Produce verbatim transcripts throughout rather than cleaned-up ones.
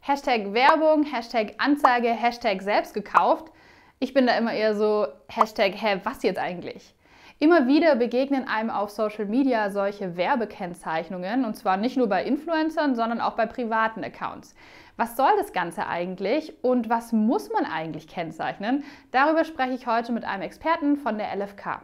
Hashtag Werbung, Hashtag Anzeige, Hashtag selbst gekauft. Ich bin da immer eher so, Hashtag, hä, was jetzt eigentlich? Immer wieder begegnen einem auf Social Media solche Werbekennzeichnungen, und zwar nicht nur bei Influencern, sondern auch bei privaten Accounts. Was soll das Ganze eigentlich und was muss man eigentlich kennzeichnen? Darüber spreche ich heute mit einem Experten von der L F K.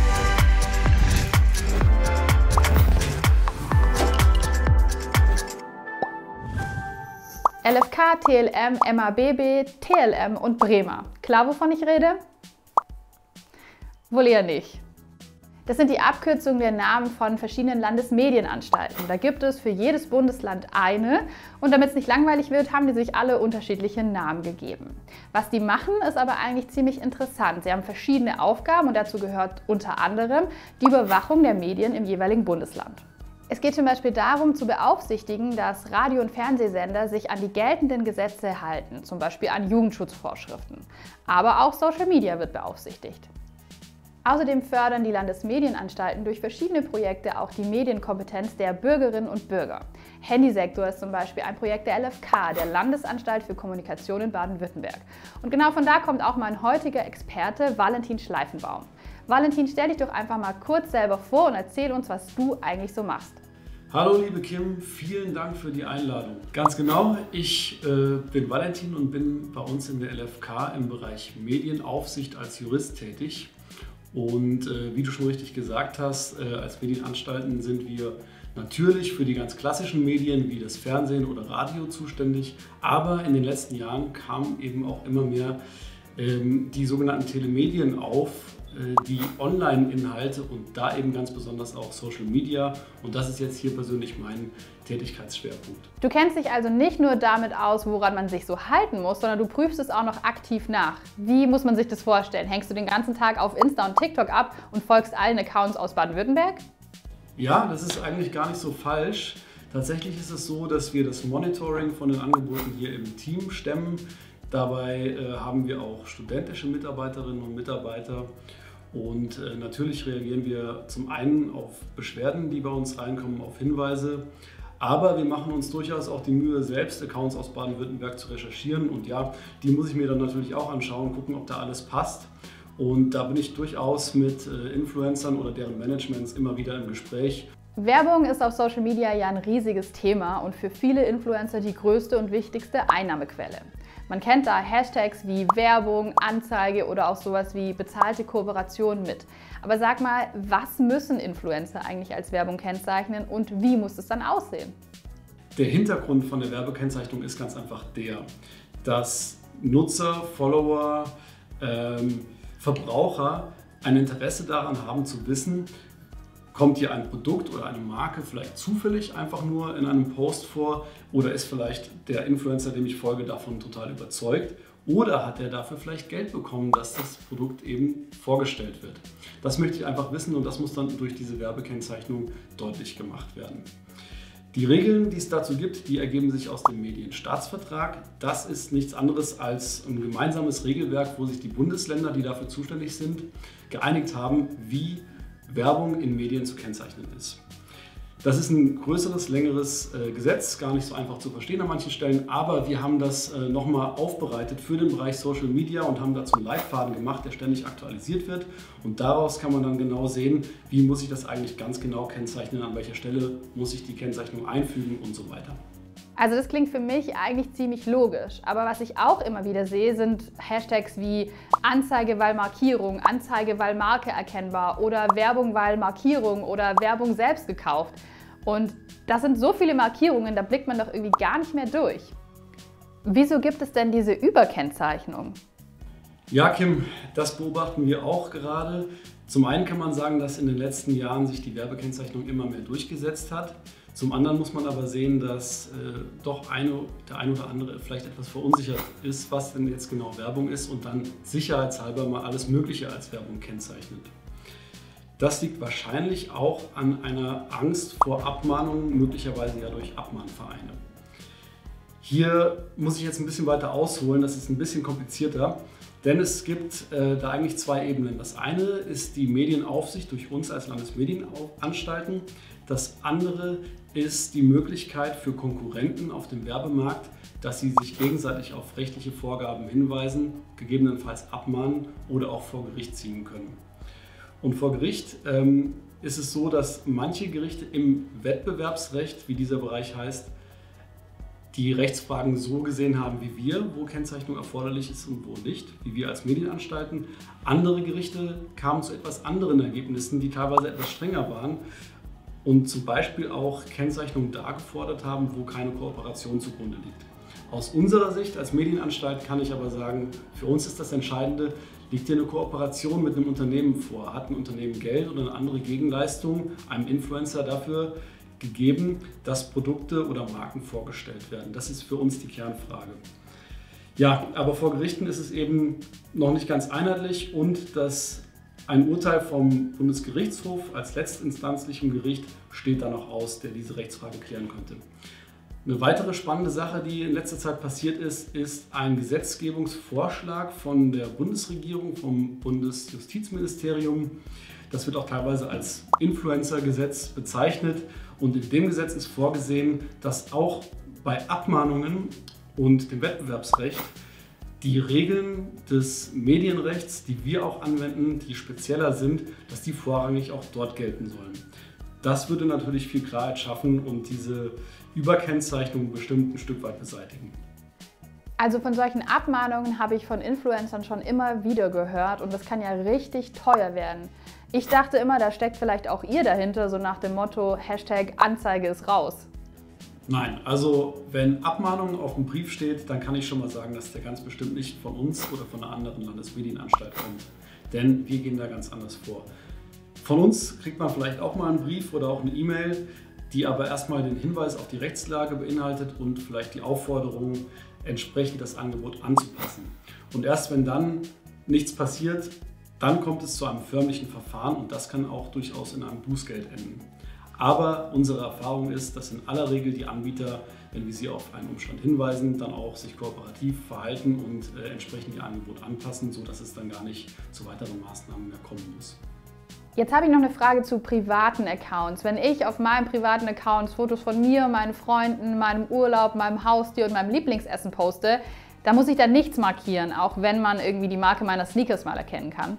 L F K, T L M, M A B B, T L M und Bremer. Klar, wovon ich rede? Wohl eher nicht. Das sind die Abkürzungen der Namen von verschiedenen Landesmedienanstalten. Da gibt es für jedes Bundesland eine und damit es nicht langweilig wird, haben die sich alle unterschiedliche Namen gegeben. Was die machen, ist aber eigentlich ziemlich interessant. Sie haben verschiedene Aufgaben und dazu gehört unter anderem die Überwachung der Medien im jeweiligen Bundesland. Es geht zum Beispiel darum, zu beaufsichtigen, dass Radio- und Fernsehsender sich an die geltenden Gesetze halten, zum Beispiel an Jugendschutzvorschriften. Aber auch Social Media wird beaufsichtigt. Außerdem fördern die Landesmedienanstalten durch verschiedene Projekte auch die Medienkompetenz der Bürgerinnen und Bürger. Handysektor ist zum Beispiel ein Projekt der L F K, der Landesanstalt für Kommunikation in Baden-Württemberg. Und genau von da kommt auch mein heutiger Experte, Valentin Schleifenbaum. Valentin, stell dich doch einfach mal kurz selber vor und erzähl uns, was du eigentlich so machst. Hallo liebe Kim, vielen Dank für die Einladung. Ganz genau, ich äh, bin Valentin und bin bei uns in der L F K im Bereich Medienaufsicht als Jurist tätig. Und äh, wie du schon richtig gesagt hast, äh, als Medienanstalten sind wir natürlich für die ganz klassischen Medien wie das Fernsehen oder Radio zuständig. Aber in den letzten Jahren kamen eben auch immer mehr ähm, die sogenannten Telemedien auf, äh, die Online-Inhalte und da eben ganz besonders auch Social Media. Und das ist jetzt hier persönlich mein Tätigkeitsschwerpunkt. Du kennst dich also nicht nur damit aus, woran man sich so halten muss, sondern du prüfst es auch noch aktiv nach. Wie muss man sich das vorstellen? Hängst du den ganzen Tag auf Insta und TikTok ab und folgst allen Accounts aus Baden-Württemberg? Ja, das ist eigentlich gar nicht so falsch. Tatsächlich ist es so, dass wir das Monitoring von den Angeboten hier im Team stemmen. Dabei äh, haben wir auch studentische Mitarbeiterinnen und Mitarbeiter. Und äh, natürlich reagieren wir zum einen auf Beschwerden, die bei uns reinkommen, auf Hinweise. Aber wir machen uns durchaus auch die Mühe, selbst Accounts aus Baden-Württemberg zu recherchieren. Und ja, die muss ich mir dann natürlich auch anschauen, gucken, ob da alles passt. Und da bin ich durchaus mit äh, Influencern oder deren Managements immer wieder im Gespräch. Werbung ist auf Social Media ja ein riesiges Thema und für viele Influencer die größte und wichtigste Einnahmequelle. Man kennt da Hashtags wie Werbung, Anzeige oder auch sowas wie bezahlte Kooperation mit. Aber sag mal, was müssen Influencer eigentlich als Werbung kennzeichnen und wie muss es dann aussehen? Der Hintergrund von der Werbekennzeichnung ist ganz einfach der, dass Nutzer, Follower, ähm, Verbraucher ein Interesse daran haben zu wissen, kommt hier ein Produkt oder eine Marke vielleicht zufällig einfach nur in einem Post vor oder ist vielleicht der Influencer, dem ich folge, davon total überzeugt oder hat er dafür vielleicht Geld bekommen, dass das Produkt eben vorgestellt wird. Das möchte ich einfach wissen und das muss dann durch diese Werbekennzeichnung deutlich gemacht werden. Die Regeln, die es dazu gibt, die ergeben sich aus dem Medienstaatsvertrag. Das ist nichts anderes als ein gemeinsames Regelwerk, wo sich die Bundesländer, die dafür zuständig sind, geeinigt haben, wie Werbung in Medien zu kennzeichnen ist. Das ist ein größeres, längeres äh, Gesetz, gar nicht so einfach zu verstehen an manchen Stellen, aber wir haben das äh, nochmal aufbereitet für den Bereich Social Media und haben dazu einen Leitfaden gemacht, der ständig aktualisiert wird. Und daraus kann man dann genau sehen, wie muss ich das eigentlich ganz genau kennzeichnen, an welcher Stelle muss ich die Kennzeichnung einfügen und so weiter. Also das klingt für mich eigentlich ziemlich logisch, aber was ich auch immer wieder sehe, sind Hashtags wie Anzeige weil Markierung, Anzeige weil Marke erkennbar oder Werbung weil Markierung oder Werbung selbst gekauft. Und das sind so viele Markierungen, da blickt man doch irgendwie gar nicht mehr durch. Wieso gibt es denn diese Überkennzeichnung? Ja, Kim, das beobachten wir auch gerade. Zum einen kann man sagen, dass in den letzten Jahren sich die Werbekennzeichnung immer mehr durchgesetzt hat. Zum anderen muss man aber sehen, dass äh, doch eine, der ein oder andere vielleicht etwas verunsichert ist, was denn jetzt genau Werbung ist und dann sicherheitshalber mal alles Mögliche als Werbung kennzeichnet. Das liegt wahrscheinlich auch an einer Angst vor Abmahnungen, möglicherweise ja durch Abmahnvereine. Hier muss ich jetzt ein bisschen weiter ausholen, das ist ein bisschen komplizierter. Denn es gibt äh, da eigentlich zwei Ebenen. Das eine ist die Medienaufsicht durch uns als Landesmedienanstalten. Das andere ist die Möglichkeit für Konkurrenten auf dem Werbemarkt, dass sie sich gegenseitig auf rechtliche Vorgaben hinweisen, gegebenenfalls abmahnen oder auch vor Gericht ziehen können. Und vor Gericht ähm, ist es so, dass manche Gerichte im Wettbewerbsrecht, wie dieser Bereich heißt, die Rechtsfragen so gesehen haben wie wir, wo Kennzeichnung erforderlich ist und wo nicht, wie wir als Medienanstalten. Andere Gerichte kamen zu etwas anderen Ergebnissen, die teilweise etwas strenger waren und zum Beispiel auch Kennzeichnungen da gefordert haben, wo keine Kooperation zugrunde liegt. Aus unserer Sicht als Medienanstalt kann ich aber sagen, für uns ist das Entscheidende, liegt hier eine Kooperation mit einem Unternehmen vor? Hat ein Unternehmen Geld oder eine andere Gegenleistung einem Influencer dafür gegeben, dass Produkte oder Marken vorgestellt werden? Das ist für uns die Kernfrage. Ja, aber vor Gerichten ist es eben noch nicht ganz einheitlich und das, ein Urteil vom Bundesgerichtshof als letztinstanzlichem Gericht steht da noch aus, der diese Rechtsfrage klären könnte. Eine weitere spannende Sache, die in letzter Zeit passiert ist, ist ein Gesetzgebungsvorschlag von der Bundesregierung, vom Bundesjustizministerium. Das wird auch teilweise als Influencer-Gesetz bezeichnet. Und in dem Gesetz ist vorgesehen, dass auch bei Abmahnungen und dem Wettbewerbsrecht die Regeln des Medienrechts, die wir auch anwenden, die spezieller sind, dass die vorrangig auch dort gelten sollen. Das würde natürlich viel Klarheit schaffen und diese Überkennzeichnung bestimmt ein Stück weit beseitigen. Also von solchen Abmahnungen habe ich von Influencern schon immer wieder gehört und das kann ja richtig teuer werden. Ich dachte immer, da steckt vielleicht auch ihr dahinter, so nach dem Motto Hashtag Anzeige ist raus. Nein, also wenn Abmahnung auf dem Brief steht, dann kann ich schon mal sagen, dass der ganz bestimmt nicht von uns oder von einer anderen Landesmedienanstalt kommt. Denn wir gehen da ganz anders vor. Von uns kriegt man vielleicht auch mal einen Brief oder auch eine E-Mail, die aber erstmal den Hinweis auf die Rechtslage beinhaltet und vielleicht die Aufforderung, entsprechend das Angebot anzupassen. Und erst wenn dann nichts passiert, dann kommt es zu einem förmlichen Verfahren und das kann auch durchaus in einem Bußgeld enden. Aber unsere Erfahrung ist, dass in aller Regel die Anbieter, wenn wir sie auf einen Umstand hinweisen, dann auch sich kooperativ verhalten und äh, entsprechend ihr Angebot anpassen, sodass es dann gar nicht zu weiteren Maßnahmen mehr kommen muss. Jetzt habe ich noch eine Frage zu privaten Accounts. Wenn ich auf meinem privaten Account Fotos von mir, meinen Freunden, meinem Urlaub, meinem Haustier und meinem Lieblingsessen poste, da muss ich dann nichts markieren, auch wenn man irgendwie die Marke meiner Sneakers mal erkennen kann.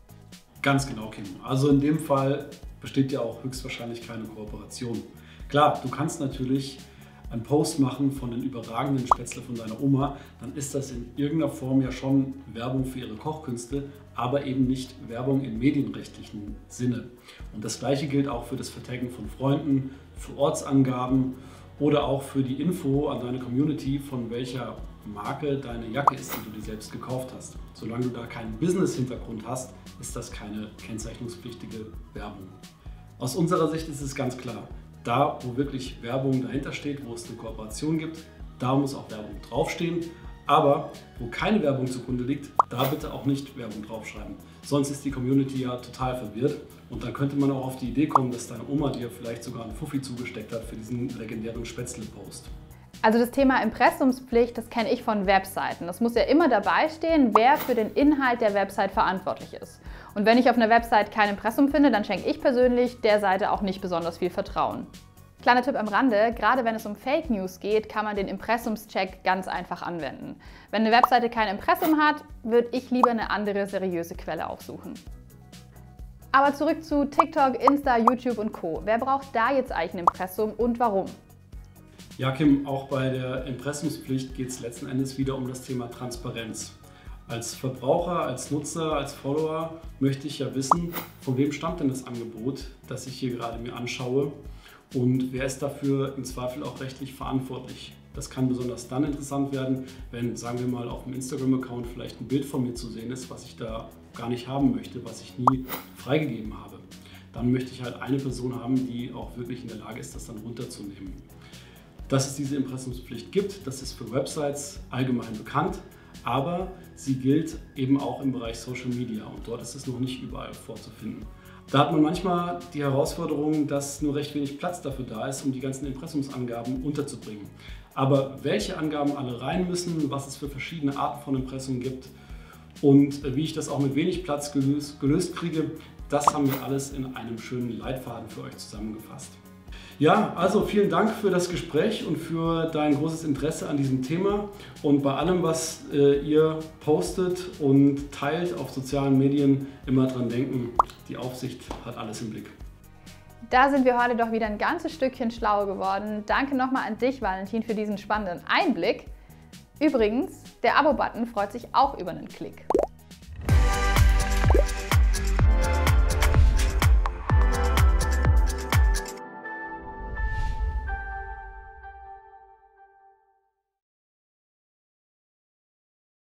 Ganz genau, Kim. Also in dem Fall besteht ja auch höchstwahrscheinlich keine Kooperation. Klar, du kannst natürlich einen Post machen von den überragenden Spätzle von deiner Oma, dann ist das in irgendeiner Form ja schon Werbung für ihre Kochkünste, aber eben nicht Werbung im medienrechtlichen Sinne. Und das Gleiche gilt auch für das Vertaggen von Freunden, für Ortsangaben oder auch für die Info an deine Community, von welcher Marke deine Jacke ist, die du dir selbst gekauft hast. Solange du da keinen Business-Hintergrund hast, ist das keine kennzeichnungspflichtige Werbung. Aus unserer Sicht ist es ganz klar, da wo wirklich Werbung dahinter steht, wo es eine Kooperation gibt, da muss auch Werbung draufstehen. Aber wo keine Werbung zugrunde liegt, da bitte auch nicht Werbung draufschreiben. Sonst ist die Community ja total verwirrt und dann könnte man auch auf die Idee kommen, dass deine Oma dir vielleicht sogar einen Fuffi zugesteckt hat für diesen legendären Spätzle-Post. Also das Thema Impressumspflicht, das kenne ich von Webseiten. Das muss ja immer dabei stehen, wer für den Inhalt der Website verantwortlich ist. Und wenn ich auf einer Website kein Impressum finde, dann schenke ich persönlich der Seite auch nicht besonders viel Vertrauen. Kleiner Tipp am Rande, gerade wenn es um Fake News geht, kann man den Impressumscheck ganz einfach anwenden. Wenn eine Webseite kein Impressum hat, würde ich lieber eine andere seriöse Quelle aufsuchen. Aber zurück zu TikTok, Insta, YouTube und Co. Wer braucht da jetzt eigentlich ein Impressum und warum? Ja, Kim, auch bei der Impressumspflicht geht es letzten Endes wieder um das Thema Transparenz. Als Verbraucher, als Nutzer, als Follower möchte ich ja wissen, von wem stammt denn das Angebot, das ich hier gerade mir anschaue und wer ist dafür im Zweifel auch rechtlich verantwortlich. Das kann besonders dann interessant werden, wenn, sagen wir mal, auf dem Instagram-Account vielleicht ein Bild von mir zu sehen ist, was ich da gar nicht haben möchte, was ich nie freigegeben habe. Dann möchte ich halt eine Person haben, die auch wirklich in der Lage ist, das dann runterzunehmen. Dass es diese Impressumspflicht gibt, das ist für Websites allgemein bekannt, aber sie gilt eben auch im Bereich Social Media und dort ist es noch nicht überall vorzufinden. Da hat man manchmal die Herausforderung, dass nur recht wenig Platz dafür da ist, um die ganzen Impressumsangaben unterzubringen. Aber welche Angaben alle rein müssen, was es für verschiedene Arten von Impressum gibt und wie ich das auch mit wenig Platz gelöst, gelöst kriege, das haben wir alles in einem schönen Leitfaden für euch zusammengefasst. Ja, also vielen Dank für das Gespräch und für dein großes Interesse an diesem Thema. Und bei allem, was äh, ihr postet und teilt auf sozialen Medien, immer dran denken, die Aufsicht hat alles im Blick. Da sind wir heute doch wieder ein ganzes Stückchen schlauer geworden. Danke nochmal an dich, Valentin, für diesen spannenden Einblick. Übrigens, der Abo-Button freut sich auch über einen Klick.